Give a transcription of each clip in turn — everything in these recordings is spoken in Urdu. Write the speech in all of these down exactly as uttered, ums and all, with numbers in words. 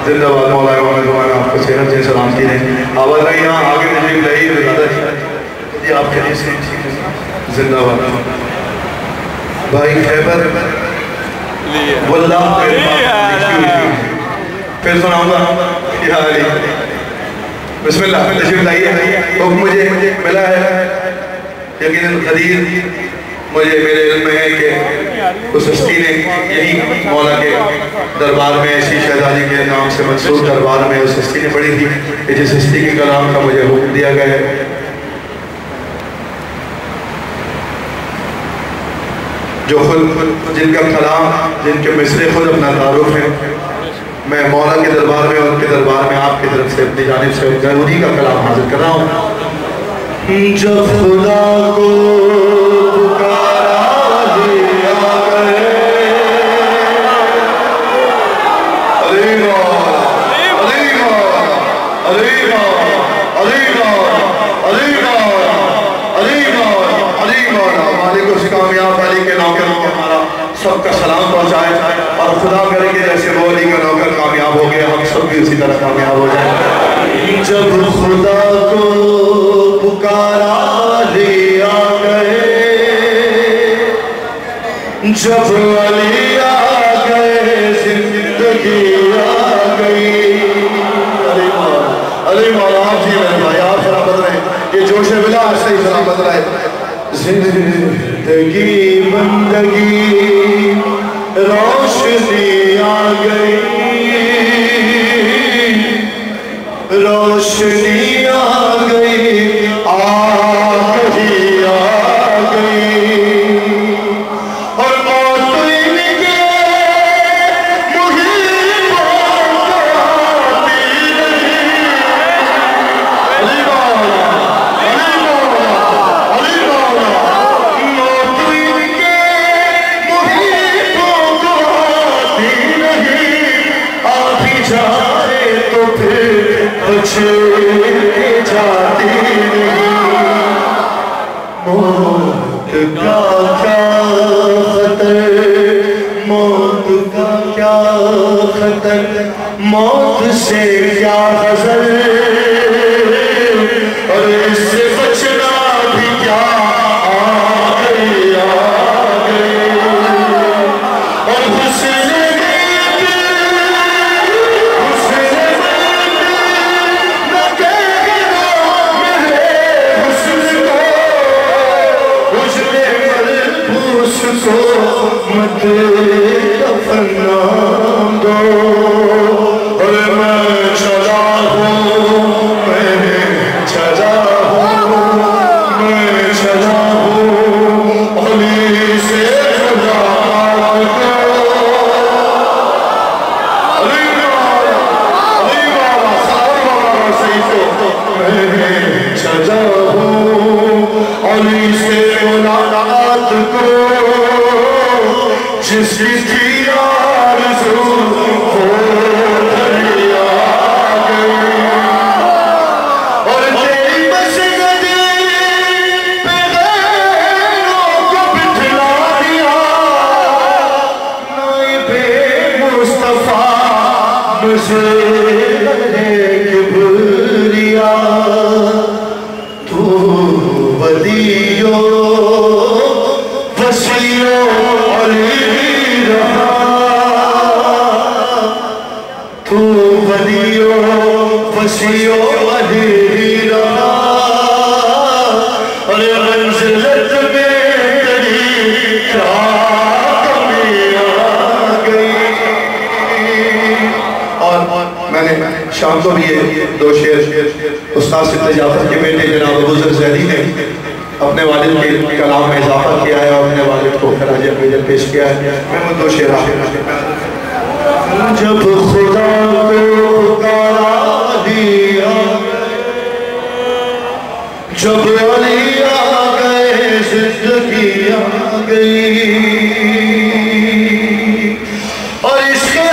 زندہ باد مولا مولا زمانہ آپ کو صحت سے سلامتی رہے. آواز آئی یہاں آگے تشریف لائی ہے یہ آپ کے سے زندہ باد. بھائی خیبر واللہ پھر سناؤں گا یا علی. بسم اللہ تشریف لائیے. حکم مجھے ملا ہے یقیناً قدیر مجھے میرے علم میں ہے کہ اس ہستی نے یہی مولا کے دربار میں ایسی شہزادی کے نام سے منصور دربار میں اس ہستی نے پڑھی تھی کہ جس ہستی کے کلام کا مجھے حکم دیا گیا ہے جو خود جن کا کلام جن کے مصرے خود اپنا تعارف ہے. میں مولا کے دربار میں اور ان کے دربار میں آپ کی طرف سے اپنی جانب سے انہی کا کلام حاضر کر رہا ہوں. جب خدا کو پکارا دیا گئے علی مولا علی مولا علی مولا علی مولا علی مولا علی مولا علی مولا. مالک اس کامیاب علی کے نوکروں کو ہمارا سب کا سلام پہنچائے اور خدا کرے کہ جیسے وہ علی کا نوکر کامیاب ہو گیا ہم سب بھی اسی طرح کامیاب ہو جائیں. جب خدا کو پکارا لیا گئے جب علی آ گئے زندگی آ گئی. علی مولا علی مولا آپ جی رہے بھائی آپ سلامت رہے. یہ جوش بلا ایسے ہی سلامت رہے. زندگی بندگی روشنی آ گئی روشنی آ گئی آگہی آ گئی اور موت ان کے محبوں کو آتی نہیں. علی مولا علی مولا علی مولا موت ان کے محبوں کو آتی نہیں. آ بھی جائے تو پھر چھوڑ جاتی نہیں. موت کا کیا خطر موت کا کیا خطر موت سے کیا حذر اور اس سے بچنا بھی کیا آ گئی آ گئی. اور حسن مت دفن نام دو اور میں چلا ہوں میں چلا ہوں میں چلا ہوں علی سے خدا علی مولا علی مولا سارا صحیح سے میں چلا ہوں علی سے ملاقات کو جس کی آرزو ہو دریا گئی اور تیری مسجد پہ غیروں کو بٹھلا دیا. نائب مصطفیٰ مجھے کبریا تو ولیو وسیع علی رہا تو ولیو وسیع علی رہا اور منزلت میں تیری کیا کمی آ گئی. اور میں نے شام کو بھی یہ دو شعر استاد سید جعفر کے بیٹے جناب ابو ذر زیدی نے اپنے والد کے کلام میں اضافہ کیا ہے اور اپنے والد کو خراج عقیدت پیش کیا ہے. میں وہ دو شعر جب خدا کو پکارا دیا جب علی آ گئے زندگی آ گئی اور اس کے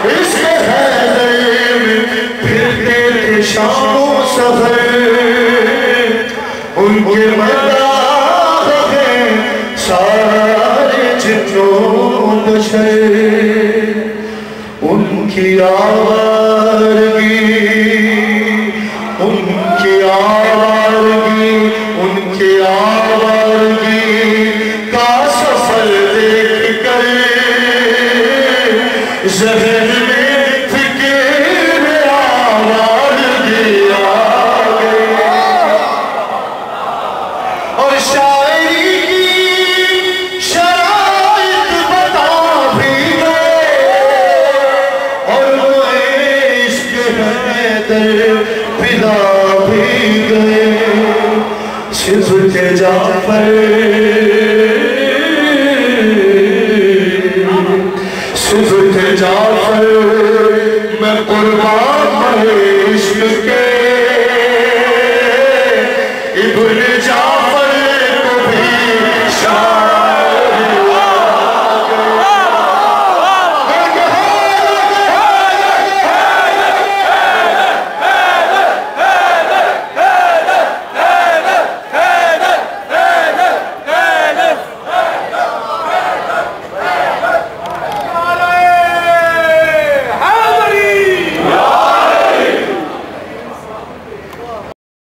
عشق حیدر میں پھرتے تھے شام و سفر ان کے مداح ہیں سارے جن و بشر ان کی آوارگی ان کی آوارگی ان کی آوارگی کا سفر دیکھ کر ذہن میں فکر آوارگی آ گئی اور شاعری کی شرائط بتا بھی گئے اور وہ عشق حیدر پلا بھی گئے صرف جعفر